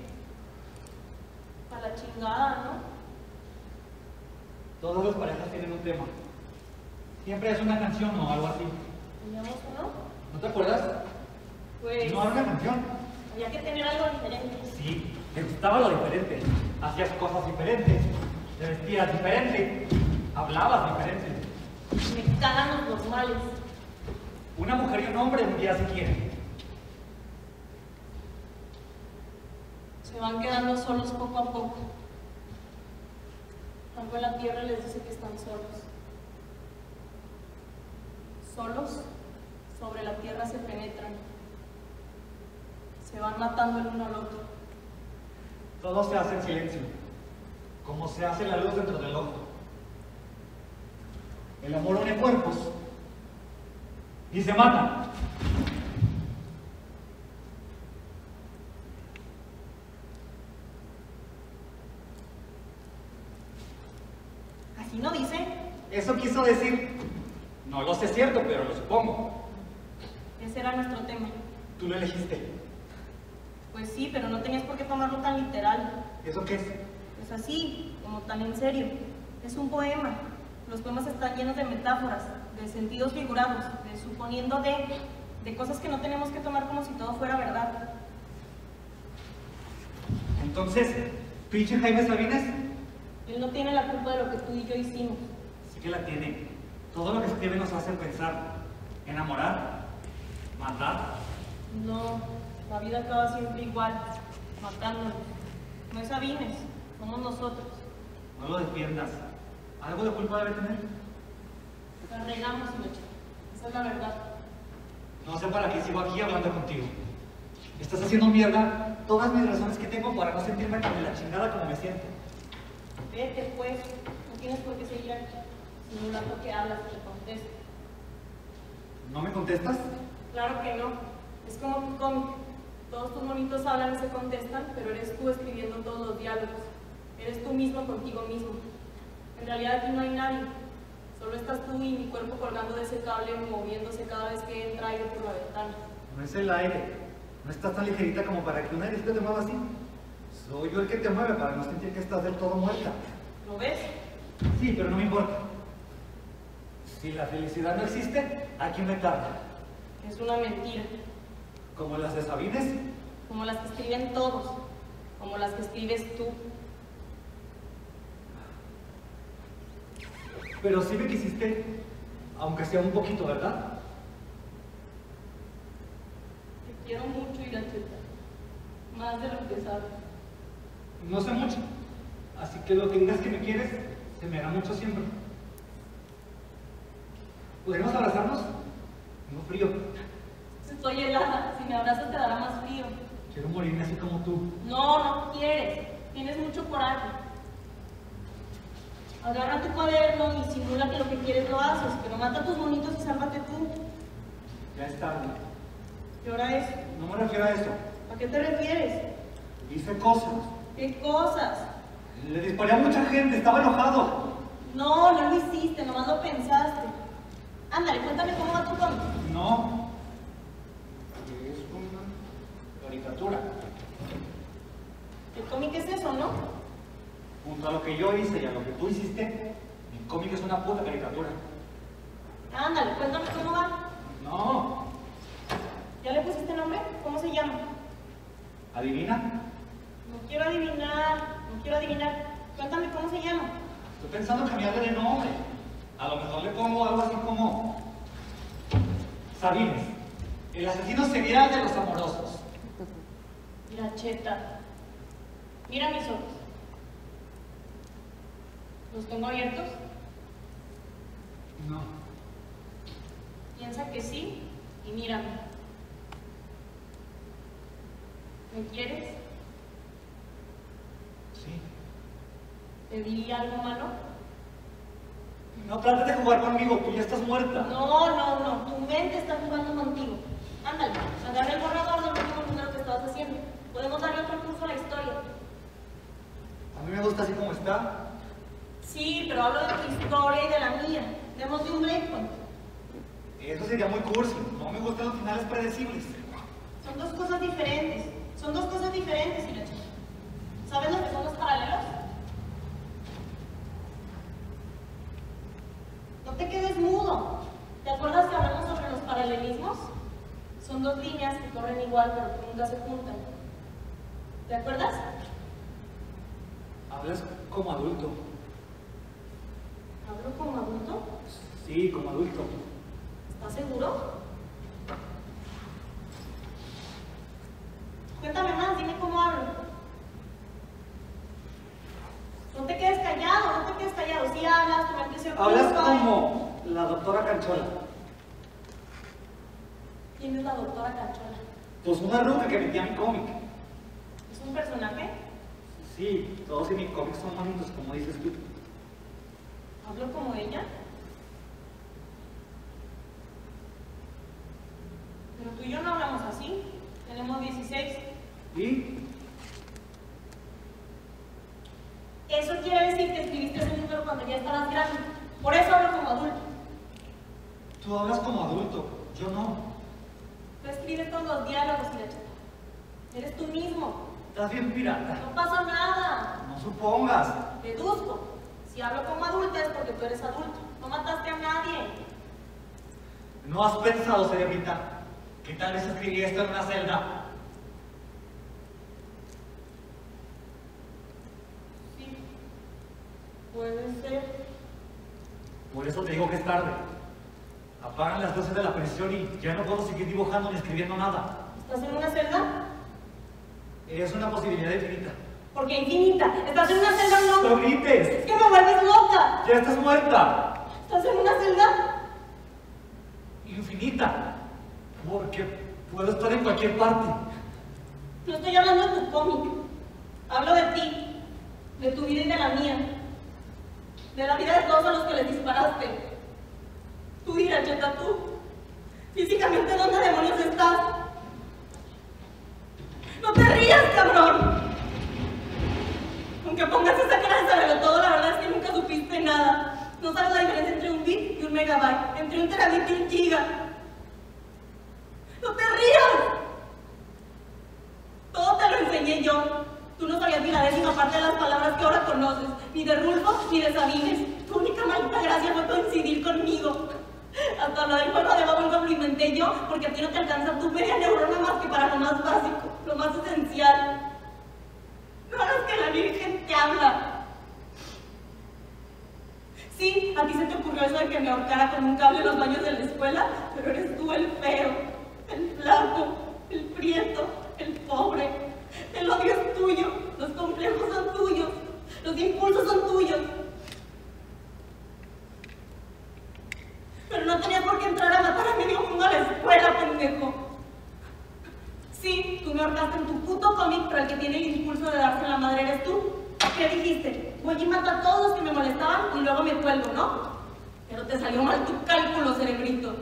a la chingada, ¿no? Todas las parejas tienen un tema. Siempre es una canción o algo así. ¿Teníamos uno? ¿No te acuerdas? Pues No era una canción. había que tener algo diferente. Sí, te gustaba lo diferente. Hacías cosas diferentes. Te vestías diferente. Hablabas diferente. Me cagan los normales. Una mujer y un hombre un día se quieren. Se van quedando solos poco a poco. Algo en la tierra les dice que están solos. Solos, sobre la tierra se penetran. Se van matando el uno al otro. Todo se hace en silencio. como se hace la luz dentro del ojo. El amor une cuerpos y se matan. ¿Así no dice? Eso quiso decir, no lo sé cierto, pero lo supongo. Ese era nuestro tema. Tú lo elegiste. Pues sí, pero no tenías por qué tomarlo tan literal. ¿Eso qué es? Es así, como tan en serio. Es un poema. Los poemas están llenos de metáforas, de sentidos figurados, de suponiendo de cosas que no tenemos que tomar como si todo fuera verdad. Entonces, pinche Jaime Sabines, Él no tiene la culpa de lo que tú y yo hicimos. sí que la tiene. Todo lo que escribe nos hace pensar, enamorar, matar. No, la vida acaba siempre igual, matándonos. No es Sabines, somos nosotros. No lo defiendas. ¿Algo de culpa debe tener? La regamos, Mecha. Esa es la verdad. No sé para qué sigo aquí hablando contigo. Estás haciendo mierda todas mis razones que tengo para no sentirme tan de la chingada como me siento. Vete, pues. No tienes por qué seguir aquí. Sin un rato que hablas, te contesto. ¿No me contestas? Claro que no. Es como tu cómic. Todos tus monitos hablan y se contestan, pero eres tú escribiendo todos los diálogos. Eres tú mismo contigo mismo. En realidad aquí no hay nadie. Solo estás tú y mi cuerpo colgando de ese cable, moviéndose cada vez que entra aire por la ventana. No es el aire. No estás tan ligerita como para que un airecito te mueva así. Soy yo el que te mueve para no sentir que estás del todo muerta. ¿Lo ves? Sí, pero no me importa. Si la felicidad no existe, hay que inventarla. Es una mentira. Como las de Sabines. Como las que escriben todos. Como las que escribes tú. Pero sí me quisiste, aunque sea un poquito, ¿verdad? Te quiero mucho, Iracheta. Más de lo que sabes. No sé mucho, así que lo que digas que me quieres, se me hará mucho siempre. ¿Podríamos abrazarnos? Tengo frío. Estoy helada. Si me abrazas te dará más frío. Quiero morirme así como tú. No, no quieres. Tienes mucho coraje. Agarra tu cuaderno y simula que lo que quieres lo haces, pero mata a tus monitos y sálvate tú. Ya es tarde. ¿Qué hora es? No me refiero a eso. ¿A qué te refieres? Hice cosas. ¿Qué cosas? Le disparé a mucha gente, estaba enojado. No, no lo hiciste, nomás lo pensaste. Ándale, cuéntame cómo va tu cómic. No. Es una caricatura. El cómic es eso, ¿no? Junto a lo que yo hice y a lo que tú hiciste, mi cómic es una puta caricatura. Ándale, cuéntame cómo va. No. ¿Ya le pusiste nombre? ¿Cómo se llama? ¿Adivina? No quiero adivinar, no quiero adivinar. Cuéntame cómo se llama. Estoy pensando en cambiarle de nombre. A lo mejor le pongo algo así como Sabines, el asesino serial de los amorosos. Iracheta. Mira mis ojos. ¿Los tengo abiertos? No. Piensa que sí y mírame. ¿Me quieres? Sí. ¿Te di algo malo? No trates de jugar conmigo, tú ya estás muerta. No, tu mente está jugando contigo. Ándale, agarra el borrador del último número que estabas haciendo. Podemos darle otro curso a la historia. A mí me gusta así como está. Sí, pero hablo de tu historia y de la mía. Démosle un breakpoint. Eso sería muy cursi. No me gustan los finales predecibles. Son dos cosas diferentes. Son dos cosas diferentes, Irache. ¿Sabes lo que son los paralelos? No te quedes mudo. ¿Te acuerdas que hablamos sobre los paralelismos? Son dos líneas que corren igual, pero que nunca se juntan. ¿Te acuerdas? Hablas como adulto. ¿Hablo como adulto? Sí, como adulto. ¿Estás seguro? Cuéntame más, dime cómo hablo. No te quedes callado, no te quedes callado. Si hablas, tu mente se ocupa. Hablas como la doctora Canchola. ¿Quién es la doctora Canchola? Pues una ruca que metía mi cómic. ¿Es un personaje? Sí, todos en mi cómic son bonitos, como dices tú. ¿Hablo como ella? Pero tú y yo no hablamos así. Tenemos 16. ¿Y? Eso quiere decir que escribiste ese número cuando ya estabas grande. Por eso hablo como adulto. Tú hablas como adulto, yo no. Tú escribes todos los diálogos y la chata. Eres tú mismo. Estás bien pirata. No pasa nada. No supongas. Deduzco. Si hablo como adulta es porque tú eres adulto. No mataste a nadie. ¿No has pensado, cerebrita, que tal vez escribí esto en una celda? Sí. Puede ser. Por eso te digo que es tarde. Apagan las luces de la prisión y ya no puedo seguir dibujando ni escribiendo nada. ¿Estás en una celda? Es una posibilidad infinita. Porque infinita. ¿Estás en una celda o no? ¡No grites! Es que me vuelves loca. ¡Ya estás muerta! ¿Estás en una celda? Infinita. Porque puedo estar en cualquier parte. No estoy hablando de tu cómic. Hablo de ti. De tu vida y de la mía. De la vida de todos a los que les disparaste. Tú, Iracheta, tú. Físicamente, ¿dónde demonios estás? ¡No te rías, cabrón! Aunque pongas esa cara de saberlo todo, la verdad es que nunca supiste nada. No sabes la diferencia entre un bit y un megabyte, entre un terabit y un giga. ¡No te rías! Todo te lo enseñé yo. Tú no sabías ni la décima parte de las palabras que ahora conoces, ni de Rulfo ni de Sabines. Tu única maldita gracia fue coincidir conmigo. Hasta lo del juego de Bubblegum lo inventé yo, porque a ti no te alcanza tu media neurona más que para lo más básico, lo más esencial. No hagas que la Virgen te habla. Sí, a ti se te ocurrió eso de que me ahorcara con un cable en los baños de la escuela, pero eres tú el feo, el flaco, el prieto, el pobre. El odio es tuyo, los complejos son tuyos, los impulsos son tuyos. Pero no tenías por qué entrar a matar a medio mundo a la escuela, pendejo. Sí, tú me ahorcaste en tu puto cómic, pero el que tiene el impulso de darse la madre eres tú. ¿Qué dijiste? Voy a matar a todos los que me molestaban y luego me cuelgo, ¿no? Pero te salió mal tu cálculo, cerebrito.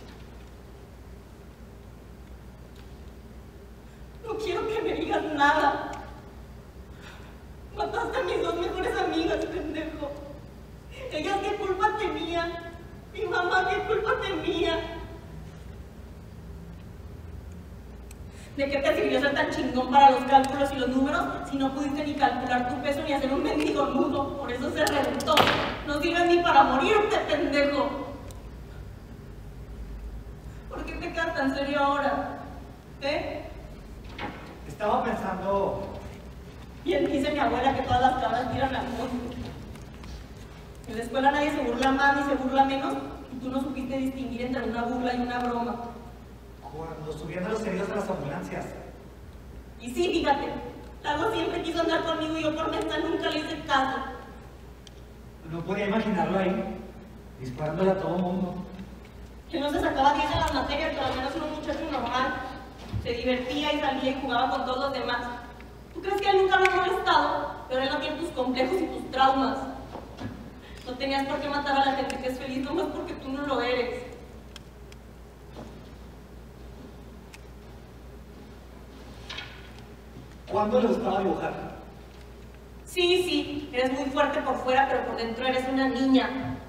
No quiero que me digas nada. Mataste a mis dos mejores amigas, pendejo. Ellas, ¿qué culpa tenían? Mi mamá, ¿qué culpa tenía? ¿De qué te sirvió ser tan chingón para los cálculos y los números si no pudiste ni calcular tu peso ni hacer un mendigo nudo? Por eso se reventó. No sirves ni para morirte, pendejo. ¿Por qué te quedas tan serio ahora? ¿Eh? Estaba pensando... Bien dice mi abuela que todas las cabras tiran al mundo. En la escuela nadie se burla más ni se burla menos y tú no supiste distinguir entre una burla y una broma. Cuando subían a los heridos de las ambulancias. Y sí, fíjate, Lago siempre quiso andar conmigo y yo por mensa nunca le hice caso. No podía imaginarlo ahí, disparándole a todo el mundo. Que no se sacaba 10 en las materias, pero al menos era un muchacho normal. Se divertía y salía y jugaba con todos los demás. ¿Tú crees que él nunca lo ha molestado? Pero él no tiene tus complejos y tus traumas. No tenías por qué matar a la gente que es feliz nomás porque tú no lo eres. ¿Cuándo le gustaba dibujar? Sí, eres muy fuerte por fuera, pero por dentro eres una niña.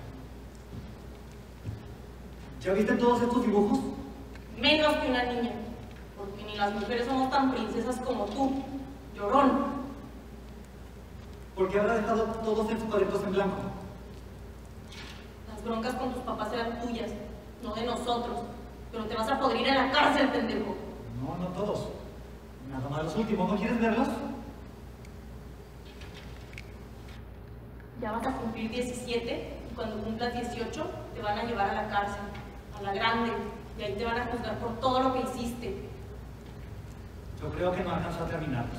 ¿Ya viste todos estos dibujos? Menos que una niña, porque ni las mujeres somos tan princesas como tú, llorón. ¿Por qué habrá dejado todos estos cuadritos en blanco? Las broncas con tus papás eran tuyas, no de nosotros. Pero te vas a podrir en la cárcel, pendejo. No todos. Nada más los últimos, ¿no quieres verlos? Ya vas a cumplir 17 y cuando cumplas 18 te van a llevar a la cárcel, a la grande, y ahí te van a juzgar por todo lo que hiciste. Yo creo que no alcanzó a terminarlos.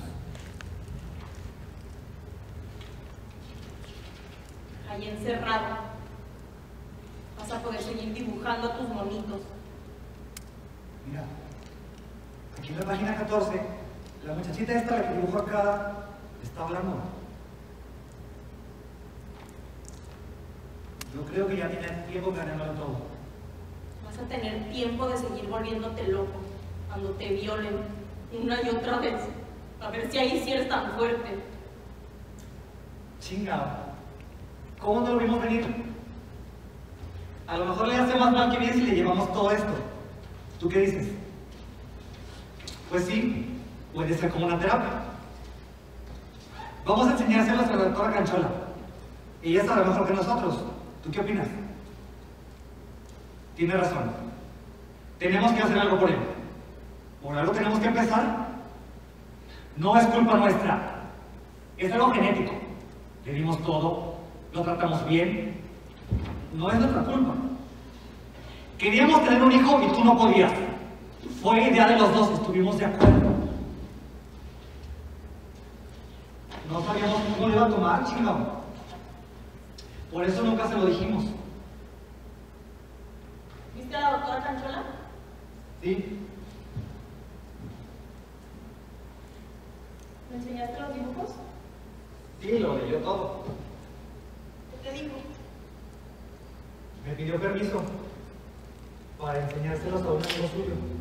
Ahí encerrado vas a poder seguir dibujando a tus monitos. Mira, aquí en la página 14, la muchachita esta, la que dibujó acá, Está hablando. Yo creo que ya tiene tiempo planeándolo todo. Vas a tener tiempo de seguir volviéndote loco cuando te violen una y otra vez. A ver si ahí sí eres tan fuerte. Chinga. ¿Cómo no lo vimos venir? A lo mejor le hace más mal que bien si le llevamos todo esto. ¿Tú qué dices? Pues sí, puede ser como una terapia. Vamos a enseñárselas a la doctora Canchola. Ella sabe mejor que nosotros. ¿Tú qué opinas? Tiene razón. Tenemos que hacer algo por él. Por algo tenemos que empezar. No es culpa nuestra. Es algo genético. Le dimos todo, lo tratamos bien. No es nuestra culpa. Queríamos tener un hijo y tú no podías. Fue idea de los dos, estuvimos de acuerdo. No sabíamos cómo lo iba a tomar, chingado. Por eso nunca se lo dijimos. ¿Viste a la doctora Canchola? Sí. ¿Me enseñaste los dibujos? Sí, lo leyó todo. ¿Qué te dijo? Me pidió permiso para enseñárselos a un amigo suyo.